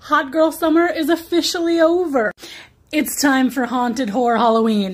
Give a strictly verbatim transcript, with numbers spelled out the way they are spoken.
Hot girl summer is officially over. It's time for Haunted Horror Halloween.